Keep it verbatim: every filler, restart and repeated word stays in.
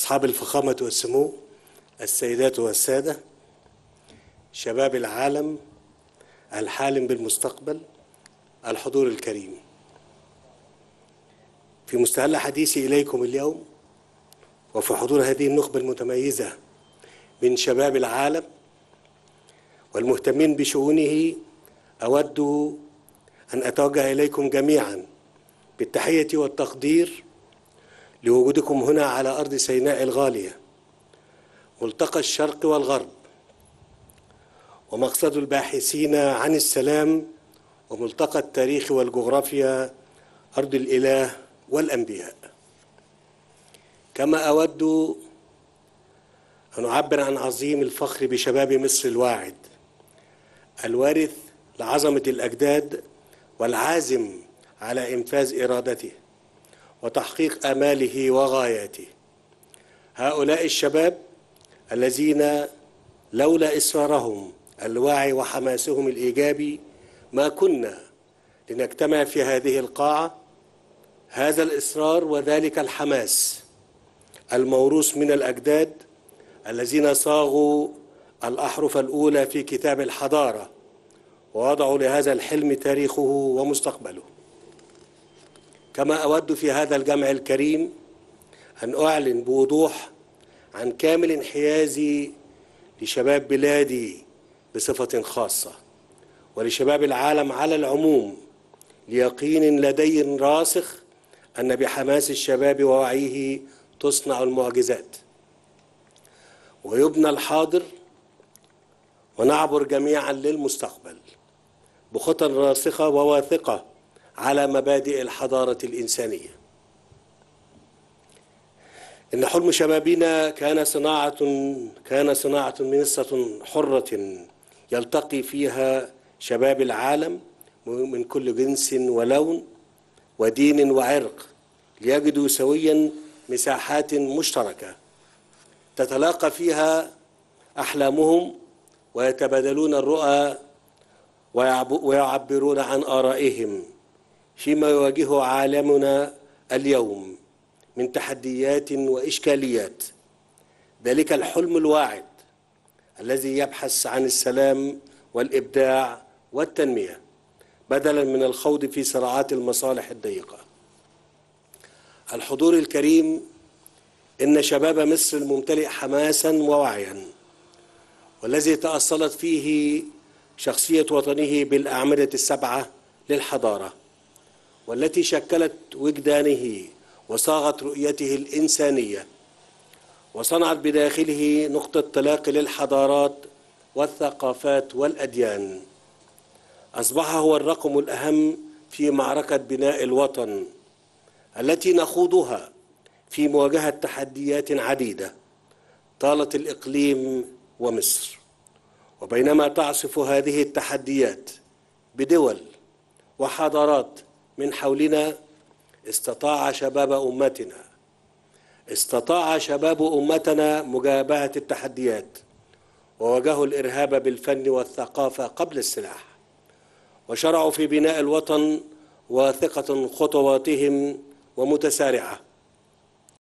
أصحاب الفخامة والسمو، السيدات والسادة، شباب العالم، الحالم بالمستقبل، الحضور الكريم. في مستهل حديثي إليكم اليوم وفي حضور هذه النخبة المتميزة من شباب العالم والمهتمين بشؤونه، أود أن أتوجه إليكم جميعا بالتحية والتقدير لوجودكم هنا على أرض سيناء الغالية، ملتقى الشرق والغرب ومقصد الباحثين عن السلام، وملتقى التاريخ والجغرافيا، أرض الإله والأنبياء. كما أود أن أعبر عن عظيم الفخر بشباب مصر الواعد الوارث لعظمة الأجداد والعازم على إنفاذ إرادته وتحقيق آماله وغاياته. هؤلاء الشباب الذين لولا إصرارهم الواعي وحماسهم الإيجابي ما كنا لنجتمع في هذه القاعة. هذا الإصرار وذلك الحماس الموروث من الأجداد الذين صاغوا الأحرف الأولى في كتاب الحضارة ووضعوا لهذا الحلم تاريخه ومستقبله. كما أود في هذا الجمع الكريم أن أعلن بوضوح عن كامل انحيازي لشباب بلادي بصفة خاصة ولشباب العالم على العموم، ليقين لدي راسخ أن بحماس الشباب ووعيه تصنع المعجزات ويبنى الحاضر، ونعبر جميعا للمستقبل بخطى راسخة وواثقة على مبادئ الحضارة الإنسانية. إن حلم شبابنا كان صناعة كان صناعة منصة حرة يلتقي فيها شباب العالم من كل جنس ولون ودين وعرق، ليجدوا سويا مساحات مشتركة تتلاقى فيها أحلامهم ويتبادلون الرؤى ويعبرون عن آرائهم فيما يواجهه عالمنا اليوم من تحديات وإشكاليات. ذلك الحلم الواعد الذي يبحث عن السلام والإبداع والتنمية بدلاً من الخوض في صراعات المصالح الضيقة. الحضور الكريم، إن شباب مصر الممتلئ حماساً ووعياً والذي تأصلت فيه شخصية وطنه بالأعمدة السبعة للحضارة، والتي شكلت وجدانه وصاغت رؤيته الإنسانية وصنعت بداخله نقطة تلاقي للحضارات والثقافات والأديان، أصبح هو الرقم الأهم في معركة بناء الوطن التي نخوضها في مواجهة تحديات عديدة طالت الإقليم ومصر. وبينما تعصف هذه التحديات بدول وحضارات من حولنا، استطاع شباب أمتنا استطاع شباب أمتنا مجابهة التحديات وواجهوا الإرهاب بالفن والثقافة قبل السلاح، وشرعوا في بناء الوطن واثقة خطواتهم ومتسارعة